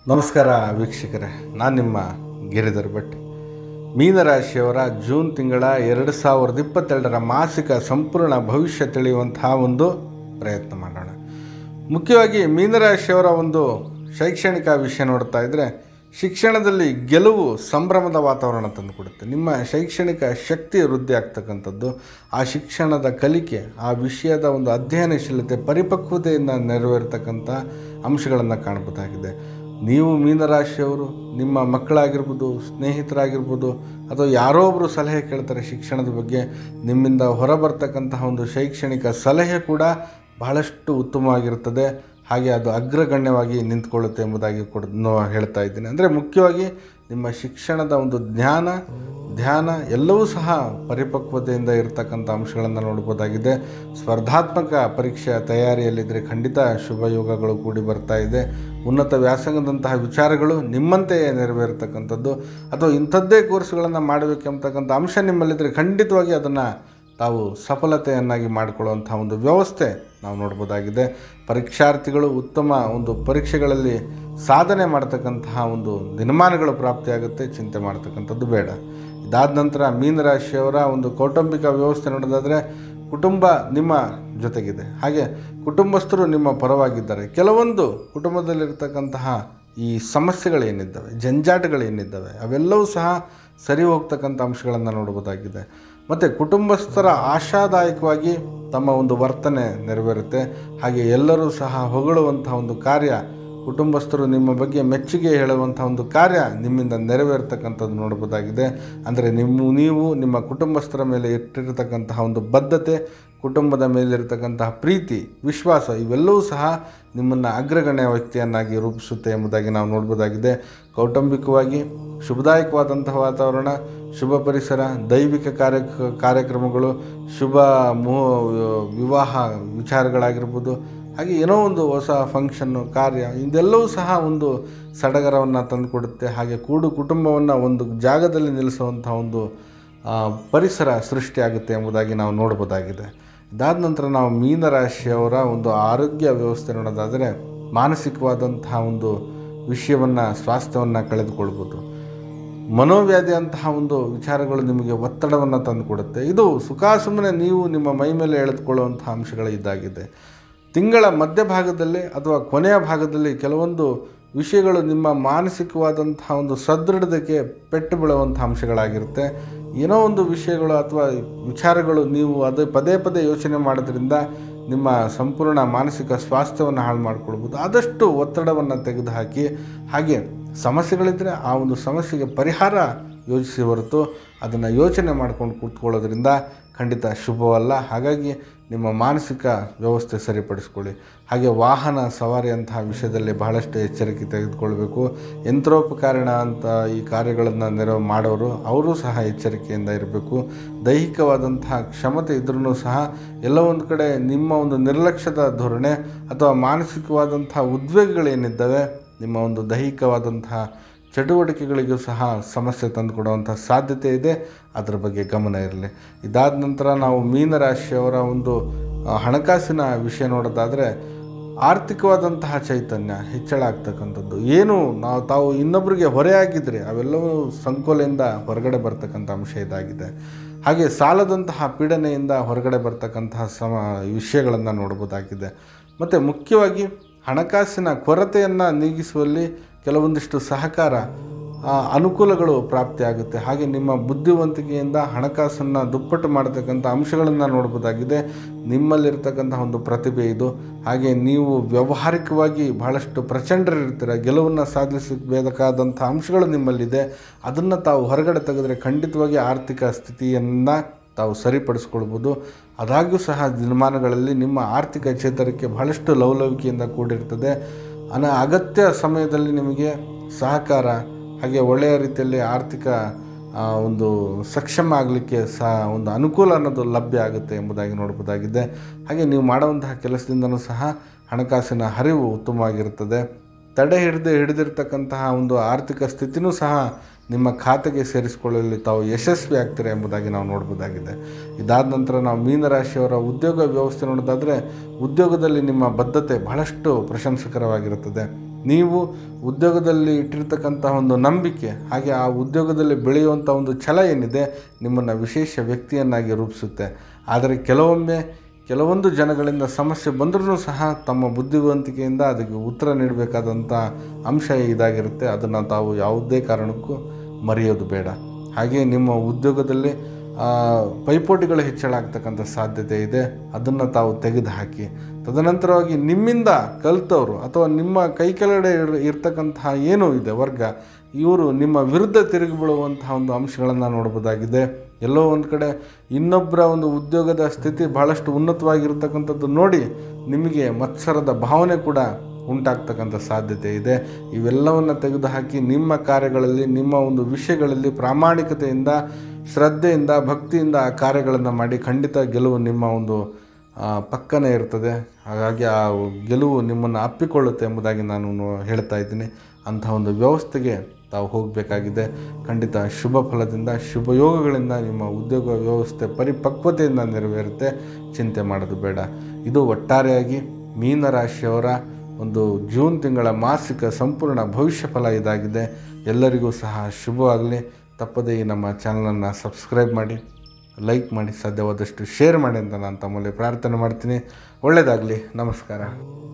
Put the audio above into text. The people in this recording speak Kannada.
ನಮಸ್ಕಾರ ವೀಕ್ಷಕರೇ, ನಾನು ನಿಮ್ಮ ಗಿರಿಧರ್ ಭಟ್. ಮೀನರಾಶಿಯವರ ಜೂನ್ ತಿಂಗಳ 2022ರ ಮಾಸಿಕ ಸಂಪೂರ್ಣ ಭವಿಷ್ಯ ತಿಳಿಯುವಂತಹ ಒಂದು ಪ್ರಯತ್ನ ಮಾಡೋಣ. ಮುಖ್ಯವಾಗಿ ಮೀನರಾಶಿಯವರ ಒಂದು ಶೈಕ್ಷಣಿಕ ವಿಷಯ ನೋಡ್ತಾ ಇದ್ದರೆ, ಶಿಕ್ಷಣದಲ್ಲಿ ಗೆಲುವು ಸಂಭ್ರಮದ ವಾತಾವರಣ ತಂದುಕೊಡುತ್ತೆ. ನಿಮ್ಮ ಶೈಕ್ಷಣಿಕ ಶಕ್ತಿ ವೃದ್ಧಿ ಆಗ್ತಕ್ಕಂಥದ್ದು, ಆ ಶಿಕ್ಷಣದ ಕಲಿಕೆ, ಆ ವಿಷಯದ ಒಂದು ಅಧ್ಯಯನಶೀಲತೆ, ಪರಿಪಕ್ವತೆಯಿಂದ ನೆರವೇರ್ತಕ್ಕಂಥ ಅಂಶಗಳನ್ನು ಕಾಣಬಹುದಾಗಿದೆ. ನೀವು ಮೀನರಾಶಿಯವರು ನಿಮ್ಮ ಮಕ್ಕಳಾಗಿರ್ಬೋದು, ಸ್ನೇಹಿತರಾಗಿರ್ಬೋದು, ಅಥವಾ ಯಾರೋ ಒಬ್ಬರು ಸಲಹೆ ಕೇಳ್ತಾರೆ ಶಿಕ್ಷಣದ ಬಗ್ಗೆ, ನಿಮ್ಮಿಂದ ಹೊರಬರ್ತಕ್ಕಂತಹ ಒಂದು ಶೈಕ್ಷಣಿಕ ಸಲಹೆ ಕೂಡ ಬಹಳಷ್ಟು ಉತ್ತಮವಾಗಿರ್ತದೆ. ಹಾಗೆ ಅದು ಅಗ್ರಗಣ್ಯವಾಗಿ ನಿಂತ್ಕೊಳ್ಳುತ್ತೆ ಎಂಬುದಾಗಿ ಕೂಡ ಹೇಳ್ತಾ ಇದ್ದೀನಿ. ಅಂದರೆ ಮುಖ್ಯವಾಗಿ ನಿಮ್ಮ ಶಿಕ್ಷಣದ ಒಂದು ಧ್ಯಾನ ಎಲ್ಲವೂ ಸಹ ಪರಿಪಕ್ವತೆಯಿಂದ ಇರತಕ್ಕಂಥ ಅಂಶಗಳನ್ನು ನೋಡ್ಬೋದಾಗಿದೆ. ಸ್ಪರ್ಧಾತ್ಮಕ ಪರೀಕ್ಷೆಯ ತಯಾರಿಯಲ್ಲಿದ್ದರೆ ಖಂಡಿತ ಶುಭ ಯೋಗಗಳು ಕೂಡಿ ಬರ್ತಾ ಇದೆ. ಉನ್ನತ ವ್ಯಾಸಂಗದಂತಹ ವಿಚಾರಗಳು ನಿಮ್ಮಂತೆಯೇ ನೆರವೇರ್ತಕ್ಕಂಥದ್ದು, ಅಥವಾ ಇಂಥದ್ದೇ ಕೋರ್ಸ್ಗಳನ್ನು ಮಾಡಬೇಕೆಂಬತಕ್ಕಂಥ ಅಂಶ ನಿಮ್ಮಲ್ಲಿದ್ದರೆ ಖಂಡಿತವಾಗಿ ಅದನ್ನು ತಾವು ಸಫಲತೆಯನ್ನಾಗಿ ಮಾಡಿಕೊಳ್ಳುವಂಥ ಒಂದು ವ್ಯವಸ್ಥೆ ನಾವು ನೋಡ್ಬೋದಾಗಿದೆ. ಪರೀಕ್ಷಾರ್ಥಿಗಳು ಉತ್ತಮ ಒಂದು ಪರೀಕ್ಷೆಗಳಲ್ಲಿ ಸಾಧನೆ ಮಾಡ್ತಕ್ಕಂತಹ ಒಂದು ದಿನಮಾನಗಳು ಪ್ರಾಪ್ತಿಯಾಗುತ್ತೆ, ಚಿಂತೆ ಮಾಡ್ತಕ್ಕಂಥದ್ದು ಬೇಡ. ಇದಾದ ನಂತರ ಮೀನರಾಶಿಯವರ ಒಂದು ಕೌಟುಂಬಿಕ ವ್ಯವಸ್ಥೆ ನೋಡೋದಾದರೆ, ಕುಟುಂಬ ನಿಮ್ಮ ಜೊತೆಗಿದೆ, ಹಾಗೆ ಕುಟುಂಬಸ್ಥರು ನಿಮ್ಮ ಪರವಾಗಿದ್ದಾರೆ. ಕೆಲವೊಂದು ಕುಟುಂಬದಲ್ಲಿರ್ತಕ್ಕಂತಹ ಈ ಸಮಸ್ಯೆಗಳೇನಿದ್ದಾವೆ, ಜಂಜಾಟಗಳೇನಿದ್ದಾವೆ, ಅವೆಲ್ಲವೂ ಸಹ ಸರಿ ಹೋಗ್ತಕ್ಕಂಥ ಅಂಶಗಳನ್ನು ನೋಡ್ಬೋದಾಗಿದೆ. ಮತ್ತು ಕುಟುಂಬಸ್ಥರ ಆಶಾದಾಯಕವಾಗಿ ತಮ್ಮ ಒಂದು ವರ್ತನೆ ನೆರವೇರುತ್ತೆ. ಹಾಗೆ ಎಲ್ಲರೂ ಸಹ ಹೊಗಳುವಂಥ ಒಂದು ಕಾರ್ಯ, ಕುಟುಂಬಸ್ಥರು ನಿಮ್ಮ ಬಗ್ಗೆ ಮೆಚ್ಚುಗೆ ಹೇಳುವಂಥ ಒಂದು ಕಾರ್ಯ ನಿಮ್ಮಿಂದ ನೆರವೇರ್ತಕ್ಕಂಥದ್ದು ನೋಡ್ಬೋದಾಗಿದೆ. ಅಂದರೆ ನೀವು ನಿಮ್ಮ ಕುಟುಂಬಸ್ಥರ ಮೇಲೆ ಇಟ್ಟಿರತಕ್ಕಂತಹ ಒಂದು ಬದ್ಧತೆ, ಕುಟುಂಬದ ಮೇಲಿರ್ತಕ್ಕಂತಹ ಪ್ರೀತಿ, ವಿಶ್ವಾಸ, ಇವೆಲ್ಲವೂ ಸಹ ನಿಮ್ಮನ್ನು ಅಗ್ರಗಣ್ಯ ವ್ಯಕ್ತಿಯನ್ನಾಗಿ ರೂಪಿಸುತ್ತೆ ಎಂಬುದಾಗಿ ನಾವು ನೋಡ್ಬೋದಾಗಿದೆ. ಕೌಟುಂಬಿಕವಾಗಿ ಶುಭದಾಯಕವಾದಂತಹ ವಾತಾವರಣ, ಶುಭ ಪರಿಸರ, ದೈವಿಕ ಕಾರ್ಯಕ್ರಮಗಳು, ಶುಭ ವಿವಾಹ ವಿಚಾರಗಳಾಗಿರ್ಬೋದು, ಹಾಗೆ ಏನೋ ಒಂದು ಹೊಸ ಫಂಕ್ಷನ್ನು, ಕಾರ್ಯ, ಇದೆಲ್ಲವೂ ಸಹ ಒಂದು ಸಡಗರವನ್ನು ತಂದುಕೊಡುತ್ತೆ. ಹಾಗೆ ಕುಟುಂಬವನ್ನು ಒಂದು ಜಾಗದಲ್ಲಿ ನಿಲ್ಲಿಸುವಂಥ ಒಂದು ಪರಿಸರ ಸೃಷ್ಟಿಯಾಗುತ್ತೆ ಎಂಬುದಾಗಿ ನಾವು ನೋಡ್ಬೋದಾಗಿದೆ. ಇದಾದ ನಂತರ ನಾವು ಮೀನರಾಶಿಯವರ ಒಂದು ಆರೋಗ್ಯ ವ್ಯವಸ್ಥೆ ನೋಡೋದಾದರೆ, ಮಾನಸಿಕವಾದಂತಹ ಒಂದು ವಿಷಯವನ್ನು, ಸ್ವಾಸ್ಥ್ಯವನ್ನು ಕಳೆದುಕೊಳ್ಬೋದು. ಮನೋವ್ಯಾಧಿಯಂತಹ ಒಂದು ವಿಚಾರಗಳು ನಿಮಗೆ ಒತ್ತಡವನ್ನು ತಂದುಕೊಡುತ್ತೆ. ಇದು ಸುಮ್ಮನೆ ನೀವು ನಿಮ್ಮ ಮೈ ಮೇಲೆ ಎಳೆದುಕೊಳ್ಳುವಂಥ ಅಂಶಗಳು ಇದಾಗಿದೆ. ತಿಂಗಳ ಮಧ್ಯಭಾಗದಲ್ಲಿ ಅಥವಾ ಕೊನೆಯ ಭಾಗದಲ್ಲಿ ಕೆಲವೊಂದು ವಿಷಯಗಳು ನಿಮ್ಮ ಮಾನಸಿಕವಾದಂತಹ ಒಂದು ಸದೃಢತೆಗೆ ಪೆಟ್ಟು ಬೀಳುವಂಥ ಅಂಶಗಳಾಗಿರುತ್ತೆ. ಏನೋ ಒಂದು ವಿಷಯಗಳು ಅಥವಾ ವಿಚಾರಗಳು ನೀವು ಅದು ಪದೇ ಪದೇ ಯೋಚನೆ ಮಾಡೋದ್ರಿಂದ ನಿಮ್ಮ ಸಂಪೂರ್ಣ ಮಾನಸಿಕ ಸ್ವಾಸ್ಥ್ಯವನ್ನು ಹಾಳು ಮಾಡಿಕೊಳ್ಬೋದು. ಆದಷ್ಟು ಒತ್ತಡವನ್ನು ತೆಗೆದುಹಾಕಿ, ಹಾಗೆ ಸಮಸ್ಯೆಗಳಿದ್ದರೆ ಆ ಒಂದು ಸಮಸ್ಯೆಗೆ ಪರಿಹಾರ ಯೋಚಿಸಿ ಹೊರತು ಅದನ್ನು ಯೋಚನೆ ಮಾಡ್ಕೊಂಡು ಕೂತ್ಕೊಳ್ಳೋದ್ರಿಂದ ಖಂಡಿತ ಶುಭವಲ್ಲ. ಹಾಗಾಗಿ ನಿಮ್ಮ ಮಾನಸಿಕ ವ್ಯವಸ್ಥೆ ಸರಿಪಡಿಸ್ಕೊಳ್ಳಿ. ಹಾಗೆ ವಾಹನ ಸವಾರಿಯಂತಹ ವಿಷಯದಲ್ಲಿ ಬಹಳಷ್ಟು ಎಚ್ಚರಿಕೆ ತೆಗೆದುಕೊಳ್ಬೇಕು. ಯಂತ್ರೋಪಕರಣ ಅಂತ ಈ ಕಾರ್ಯಗಳನ್ನು ಮಾಡೋರು, ಅವರು ಸಹ ಎಚ್ಚರಿಕೆಯಿಂದ ಇರಬೇಕು. ದೈಹಿಕವಾದಂತಹ ಕ್ಷಮತೆ ಇದ್ರೂ ಸಹ ಎಲ್ಲ ಒಂದು ಕಡೆ ನಿಮ್ಮ ಒಂದು ನಿರ್ಲಕ್ಷ್ಯದ ಧೋರಣೆ ಅಥವಾ ಮಾನಸಿಕವಾದಂತಹ ಉದ್ವೇಗಗಳೇನಿದ್ದಾವೆ, ನಿಮ್ಮ ಒಂದು ದೈಹಿಕವಾದಂತಹ ಚಟುವಟಿಕೆಗಳಿಗೂ ಸಹ ಸಮಸ್ಯೆ ತಂದುಕೊಡುವಂಥ ಸಾಧ್ಯತೆ ಇದೆ. ಅದರ ಬಗ್ಗೆ ಗಮನ ಇರಲಿ. ಇದಾದ ನಂತರ ನಾವು ಮೀನರಾಶಿಯವರ ಒಂದು ಹಣಕಾಸಿನ ವಿಷಯ ನೋಡೋದಾದರೆ, ಆರ್ಥಿಕವಾದಂತಹ ಚೈತನ್ಯ ಹೆಚ್ಚಳ ಆಗ್ತಕ್ಕಂಥದ್ದು, ಏನು ತಾವು ಇನ್ನೊಬ್ಬರಿಗೆ ಹೊರೆಯಾಗಿದ್ದರೆ ಅವೆಲ್ಲವೂ ಸಂಕೋಲೆಯಿಂದ ಹೊರಗಡೆ ಬರ್ತಕ್ಕಂಥ ಅಂಶ ಇದಾಗಿದೆ. ಹಾಗೆ ಸಾಲದಂತಹ ಪೀಡನೆಯಿಂದ ಹೊರಗಡೆ ಬರ್ತಕ್ಕಂತಹ ವಿಷಯಗಳನ್ನು ನೋಡ್ಬೋದಾಗಿದೆ. ಮತ್ತು ಮುಖ್ಯವಾಗಿ ಹಣಕಾಸಿನ ಕೊರತೆಯನ್ನು ನೀಗಿಸುವಲ್ಲಿ ಕೆಲವೊಂದಿಷ್ಟು ಸಹಕಾರ, ಅನುಕೂಲಗಳು ಪ್ರಾಪ್ತಿಯಾಗುತ್ತೆ. ಹಾಗೆ ನಿಮ್ಮ ಬುದ್ಧಿವಂತಿಕೆಯಿಂದ ಹಣಕಾಸನ್ನು ದುಪ್ಪಟ್ಟು ಮಾಡತಕ್ಕಂಥ ಅಂಶಗಳನ್ನು ನೋಡ್ಬೋದಾಗಿದೆ. ನಿಮ್ಮಲ್ಲಿರ್ತಕ್ಕಂಥ ಒಂದು ಪ್ರತಿಭೆ ಇದು. ಹಾಗೆ ನೀವು ವ್ಯಾವಹಾರಿಕವಾಗಿ ಬಹಳಷ್ಟು ಪ್ರಚಂಡರಿರ್ತೀರ, ಗೆಲುವನ್ನು ಸಾಧಿಸಬೇಕಾದಂಥ ಅಂಶಗಳು ನಿಮ್ಮಲ್ಲಿದೆ. ಅದನ್ನು ತಾವು ಹೊರಗಡೆ ತೆಗೆದರೆ ಖಂಡಿತವಾಗಿ ಆರ್ಥಿಕ ಸ್ಥಿತಿಯನ್ನು ತಾವು ಸರಿಪಡಿಸ್ಕೊಳ್ಬೋದು. ಆದಾಗ್ಯೂ ಸಹ ದಿನಮಾನಗಳಲ್ಲಿ ನಿಮ್ಮ ಆರ್ಥಿಕ ಚೇತರಿಕೆ ಬಹಳಷ್ಟು ಲವಲವಿಕೆಯಿಂದ ಕೂಡಿರ್ತದೆ. ಅಗತ್ಯ ಸಮಯದಲ್ಲಿ ನಿಮಗೆ ಸಹಕಾರ, ಹಾಗೆ ಒಳ್ಳೆಯ ರೀತಿಯಲ್ಲಿ ಆರ್ಥಿಕ ಒಂದು ಸಕ್ಷಮ ಆಗಲಿಕ್ಕೆ ಸಹ ಒಂದು ಅನುಕೂಲ ಅನ್ನೋದು ಲಭ್ಯ ಆಗುತ್ತೆ ಎಂಬುದಾಗಿ ನೋಡ್ಬೋದಾಗಿದೆ. ಹಾಗೆ ನೀವು ಮಾಡುವಂತಹ ಕೆಲಸದಿಂದನೂ ಸಹ ಹಣಕಾಸಿನ ಹರಿವು ಉತ್ತಮವಾಗಿರ್ತದೆ. ತಡೆ ಹಿಡಿದಿರ್ತಕ್ಕಂತಹ ಒಂದು ಆರ್ಥಿಕ ಸ್ಥಿತಿನೂ ಸಹ ನಿಮ್ಮ ಖಾತೆಗೆ ಸೇರಿಸಿಕೊಳ್ಳಲು ತಾವು ಯಶಸ್ವಿ ಆಗ್ತೀರಾ ಎಂಬುದಾಗಿ ನಾವು ನೋಡ್ಬೋದಾಗಿದೆ. ಇದಾದ ನಂತರ ನಾವು ಮೀನರಾಶಿಯವರ ಉದ್ಯೋಗ ವ್ಯವಸ್ಥೆ ನೋಡೋದಾದರೆ, ಉದ್ಯೋಗದಲ್ಲಿ ನಿಮ್ಮ ಬದ್ಧತೆ ಬಹಳಷ್ಟು ಪ್ರಶಂಸಕರವಾಗಿರುತ್ತದೆ. ನೀವು ಉದ್ಯೋಗದಲ್ಲಿ ಇಟ್ಟಿರ್ತಕ್ಕಂಥ ಒಂದು ನಂಬಿಕೆ ಹಾಗೆ ಆ ಉದ್ಯೋಗದಲ್ಲಿ ಬೆಳೆಯುವಂಥ ಒಂದು ಛಲ ಏನಿದೆ ನಿಮ್ಮನ್ನು ವಿಶೇಷ ವ್ಯಕ್ತಿಯನ್ನಾಗಿ ರೂಪಿಸುತ್ತೆ. ಆದರೆ ಕೆಲವೊಂದು ಜನಗಳಿಂದ ಸಮಸ್ಯೆ ಬಂದರೂ ಸಹ ತಮ್ಮ ಬುದ್ಧಿವಂತಿಕೆಯಿಂದ ಅದಕ್ಕೆ ಉತ್ತರ ನೀಡಬೇಕಾದಂಥ ಅಂಶ ಇದಾಗಿರುತ್ತೆ. ಅದನ್ನು ತಾವು ಯಾವುದೇ ಕಾರಣಕ್ಕೂ ಮರೆಯೋದು ಬೇಡ. ಹಾಗೆ ನಿಮ್ಮ ಉದ್ಯೋಗದಲ್ಲಿ ಪೈಪೋಟಿಗಳು ಹೆಚ್ಚಳ ಆಗ್ತಕ್ಕಂಥ ಸಾಧ್ಯತೆ ಇದೆ. ಅದನ್ನು ತಾವು ತೆಗೆದುಹಾಕಿ ತದನಂತರವಾಗಿ ನಿಮ್ಮಿಂದ ಕಲಿತವರು ಅಥವಾ ನಿಮ್ಮ ಕೈ ಕೆಳಗಡೆ ಇರ್ತಕ್ಕಂತಹ ಏನೂ ಇದೆ ವರ್ಗ, ಇವರು ನಿಮ್ಮ ವಿರುದ್ಧ ತಿರುಗಿ ಬೀಳುವಂತಹ ಒಂದು ಅಂಶಗಳನ್ನು ನೋಡ್ಬೋದಾಗಿದೆ. ಎಲ್ಲೋ ಒಂದು ಕಡೆ ಇನ್ನೊಬ್ಬರ ಒಂದು ಉದ್ಯೋಗದ ಸ್ಥಿತಿ ಭಾಳಷ್ಟು ಉನ್ನತವಾಗಿರ್ತಕ್ಕಂಥದ್ದು ನೋಡಿ ನಿಮಗೆ ಮತ್ಸರದ ಭಾವನೆ ಕೂಡ ಉಂಟಾಗ್ತಕ್ಕಂಥ ಸಾಧ್ಯತೆ ಇದೆ. ಇವೆಲ್ಲವನ್ನು ತೆಗೆದುಹಾಕಿ ನಿಮ್ಮ ಕಾರ್ಯಗಳಲ್ಲಿ, ನಿಮ್ಮ ಒಂದು ವಿಷಯಗಳಲ್ಲಿ ಪ್ರಾಮಾಣಿಕತೆಯಿಂದ, ಶ್ರದ್ಧೆಯಿಂದ, ಭಕ್ತಿಯಿಂದ ಆ ಕಾರ್ಯಗಳನ್ನು ಮಾಡಿ ಖಂಡಿತ ಗೆಲುವು ನಿಮ್ಮ ಒಂದು ಪಕ್ಕನೇ ಇರ್ತದೆ. ಹಾಗಾಗಿ ಆ ಗೆಲುವು ನಿಮ್ಮನ್ನು ಅಪ್ಪಿಕೊಳ್ಳುತ್ತೆ ಎಂಬುದಾಗಿ ನಾನು ಹೇಳ್ತಾ ಇದ್ದೀನಿ. ಅಂಥ ಒಂದು ವ್ಯವಸ್ಥೆಗೆ ತಾವು ಹೋಗಬೇಕಾಗಿದೆ. ಖಂಡಿತ ಶುಭ ಫಲದಿಂದ, ಶುಭ ಯೋಗಗಳಿಂದ ನಿಮ್ಮ ಉದ್ಯೋಗ ವ್ಯವಸ್ಥೆ ಪರಿಪಕ್ವತೆಯಿಂದ ನೆರವೇರುತ್ತೆ. ಚಿಂತೆ ಮಾಡೋದು ಬೇಡ. ಇದು ಒಟ್ಟಾರೆಯಾಗಿ ಮೀನರಾಶಿಯವರ ಒಂದು ಜೂನ್ ತಿಂಗಳ ಮಾಸಿಕ ಸಂಪೂರ್ಣ ಭವಿಷ್ಯ ಫಲ ಇದಾಗಿದೆ. ಎಲ್ಲರಿಗೂ ಸಹ ಶುಭವಾಗಲಿ. ತಪ್ಪದೇ ಈ ನಮ್ಮ ಚಾನಲನ್ನು ಸಬ್ಸ್ಕ್ರೈಬ್ ಮಾಡಿ, ಲೈಕ್ ಮಾಡಿ, ಸಾಧ್ಯವಾದಷ್ಟು ಶೇರ್ ಮಾಡಿ ಅಂತ ನಾನು ತಮ್ಮಲ್ಲಿ ಪ್ರಾರ್ಥನೆ ಮಾಡ್ತೀನಿ. ಒಳ್ಳೆಯದಾಗಲಿ. ನಮಸ್ಕಾರ.